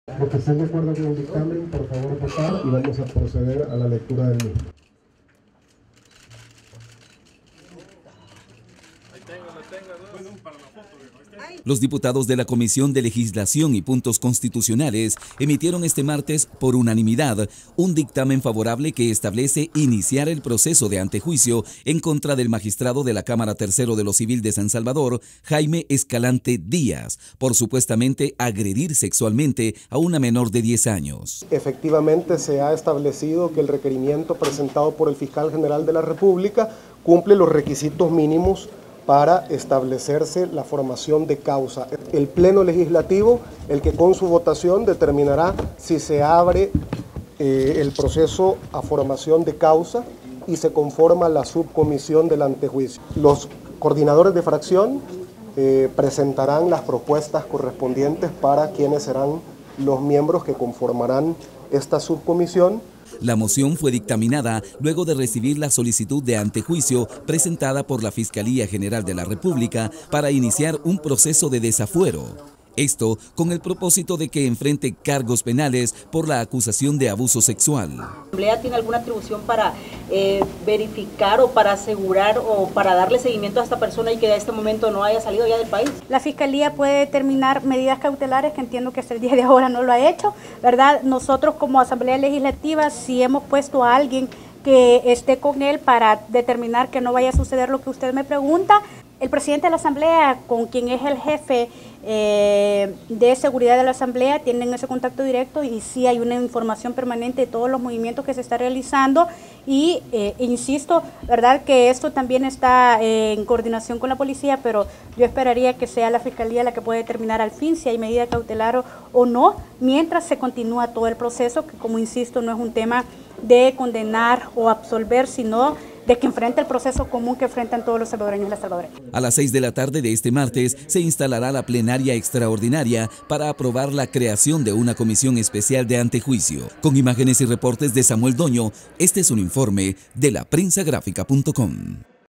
Los que estén de acuerdo con el dictamen, por favor votar y vamos a proceder a la lectura del mismo. Los diputados de la Comisión de Legislación y Puntos Constitucionales emitieron este martes, por unanimidad, un dictamen favorable que establece iniciar el proceso de antejuicio en contra del magistrado de la Cámara Tercero de lo Civil de San Salvador, Jaime Escalante Díaz, por supuestamente agredir sexualmente a una menor de 10 años. Efectivamente, se ha establecido que el requerimiento presentado por el Fiscal General de la República cumple los requisitos mínimos para establecerse la formación de causa. El Pleno Legislativo, el que con su votación determinará si se abre el proceso a formación de causa y se conforma la subcomisión del antejuicio. Los coordinadores de fracción presentarán las propuestas correspondientes para quienes serán los miembros que conformarán esta subcomisión. La moción fue dictaminada luego de recibir la solicitud de antejuicio presentada por la Fiscalía General de la República para iniciar un proceso de desafuero. Esto con el propósito de que enfrente cargos penales por la acusación de abuso sexual. ¿La Asamblea tiene alguna atribución para verificar o para asegurar o para darle seguimiento a esta persona y que a este momento no haya salido ya del país? La Fiscalía puede determinar medidas cautelares, que entiendo que hasta el día de ahora no lo ha hecho, ¿verdad? Nosotros como Asamblea Legislativa sí hemos puesto a alguien que esté con él para determinar que no vaya a suceder lo que usted me pregunta. El presidente de la Asamblea, con quien es el jefe de seguridad de la Asamblea, tienen ese contacto directo y sí hay una información permanente de todos los movimientos que se está realizando y insisto, verdad que esto también está en coordinación con la policía, pero yo esperaría que sea la Fiscalía la que pueda determinar al fin si hay medida cautelar o no, mientras se continúa todo el proceso, que como insisto no es un tema de condenar o absolver, sino de que enfrente el proceso común que enfrentan todos los salvadoreños y las salvadoreñas. A las 6 de la tarde de este martes se instalará la plenaria extraordinaria para aprobar la creación de una comisión especial de antejuicio. Con imágenes y reportes de Samuel Doño, este es un informe de laprensagráfica.com.